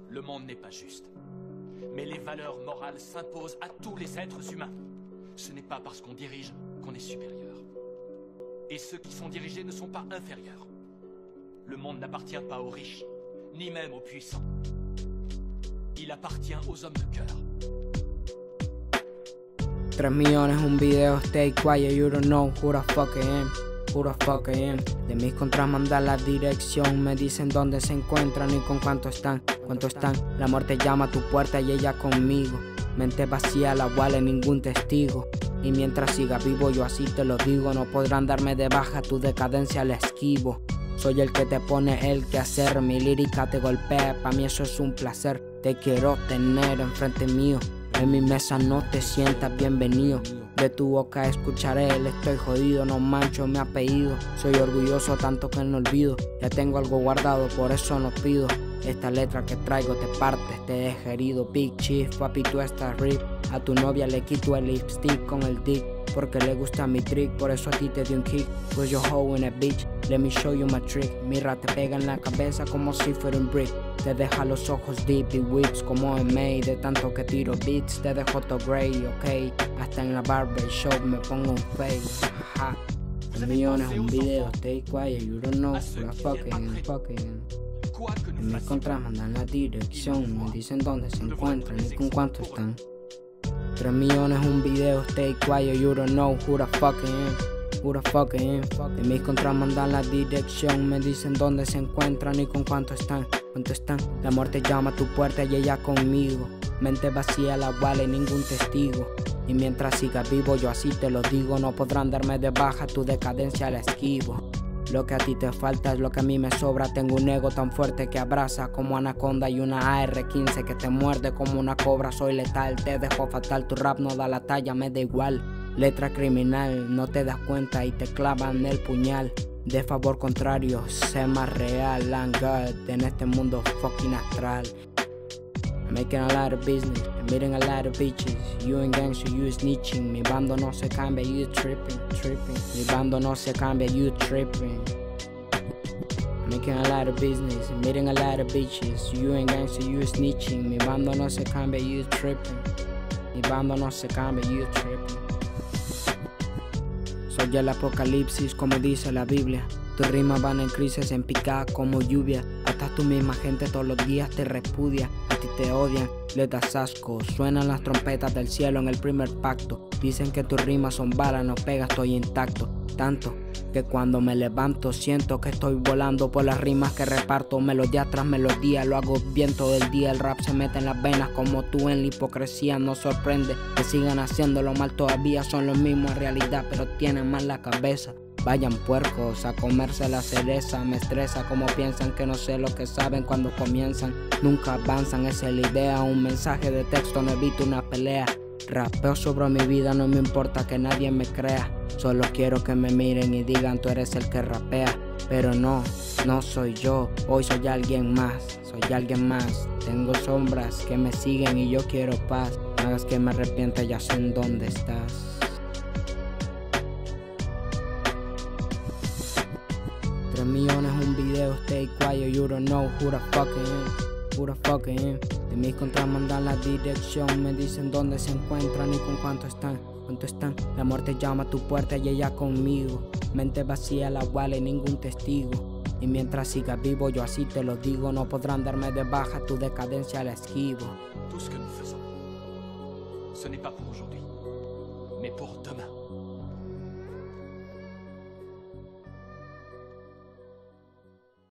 Le monde n'est pas juste. Mais les valeurs morales s'imposent à tous les êtres humains. Ce n'est pas parce qu'on dirige qu'on est supérieur. Et ceux qui sont dirigés ne sont pas inférieurs. Le monde n'appartient pas aux riches, ni même aux puissants. Il appartient aux hommes de cœur. 3 millones un video, stay quiet, you don't know who the fuck I am. Who the fuck I am. De mis contras mandar la dirección, me dicen dónde se encuentran y con cuánto están. ¿Cuánto están? La muerte llama a tu puerta y ella conmigo. Mente vacía, la vale ningún testigo. Y mientras siga vivo yo así te lo digo, no podrán darme de baja, tu decadencia la esquivo. Soy el que te pone el que hacer, mi lírica te golpea, pa' mí eso es un placer. Te quiero tener enfrente mío, en mi mesa no te sientas bienvenido. De tu boca escucharé el estoy jodido, no mancho mi apellido. Soy orgulloso tanto que no olvido, ya tengo algo guardado, por eso no pido. Esta letra que traigo te partes, te deja herido. Big Chief, papi tú estás rip. A tu novia le quito el lipstick con el dick, porque le gusta mi trick, por eso a ti te di un kick. Pues yo hoe in a bitch, let me show you my trick. Mira, te pega en la cabeza como si fuera un brick. Te deja los ojos deep y whips como en May. De tanto que tiro beats, te dejo todo grey, ok. Hasta en la barbershop me pongo un face. Ja. 3 millones un video, stay quiet, you don't know who the fucking. En mis contras mandan la dirección, me dicen dónde se encuentran y con cuánto están. 3 millones un video, stay quiet, you don't know who the fucking am. Who the fucking am. En mis contras mandan la dirección, me dicen dónde se encuentran y con cuánto están. ¿Cuánto están? La muerte llama a tu puerta y ella conmigo. Mente vacía, la vale ningún testigo. Y mientras siga vivo yo así te lo digo, no podrán darme de baja, tu decadencia la esquivo. Lo que a ti te falta es lo que a mí me sobra. Tengo un ego tan fuerte que abraza como anaconda y una AR-15 que te muerde como una cobra. Soy letal, te dejo fatal, tu rap no da la talla, me da igual. Letra criminal, no te das cuenta y te clavan el puñal. De favor contrario, sé más real, I'm God en este mundo fucking astral. I'm making a lot of business, I'm meeting a lot of bitches. You ain't gangster, you snitching. Mi bando no se cambia, you tripping. Mi bando no se cambia, you tripping. I'm making a lot of business, I'm meeting a lot of bitches. You ain't gangster, you snitching. Mi bando no se cambia, you tripping. Mi bando no se cambia, you tripping. Soy el apocalipsis como dice la Biblia. Tus rimas van en crisis, en picada como lluvia. Hasta tu misma gente todos los días te repudia. A ti te odian, les das asco. Suenan las trompetas del cielo en el primer pacto. Dicen que tus rimas son balas, no pegas, estoy intacto. Tanto que cuando me levanto siento que estoy volando por las rimas que reparto. Melodía tras melodía, lo hago bien todo el día. El rap se mete en las venas como tú en la hipocresía. No sorprende que sigan haciéndolo mal todavía. Son los mismos en realidad, pero tienen mal la cabeza. Vayan puercos a comerse la cereza. Me estresa como piensan que no sé lo que saben cuando comienzan. Nunca avanzan, esa es la idea. Un mensaje de texto no evita una pelea. Rapeo sobre mi vida, no me importa que nadie me crea. Solo quiero que me miren y digan tú eres el que rapea. Pero no, no soy yo, hoy soy alguien más. Soy alguien más, tengo sombras que me siguen y yo quiero paz. No hagas que me arrepienta, ya sé en dónde estás. 3 millones un video, stay quiet, you don't know who the fucking am. Who the fucking am. De mis contras mandan la dirección, me dicen dónde se encuentran y con cuánto están. ¿Cuánto están? La muerte llama a tu puerta y ella conmigo. Mente vacía, la vale ningún testigo. Y mientras siga vivo yo así te lo digo, no podrán darme de baja, tu decadencia la esquivo. Tout ce que nous faisons, ce n'est pas pour aujourd'hui, mais pour demain.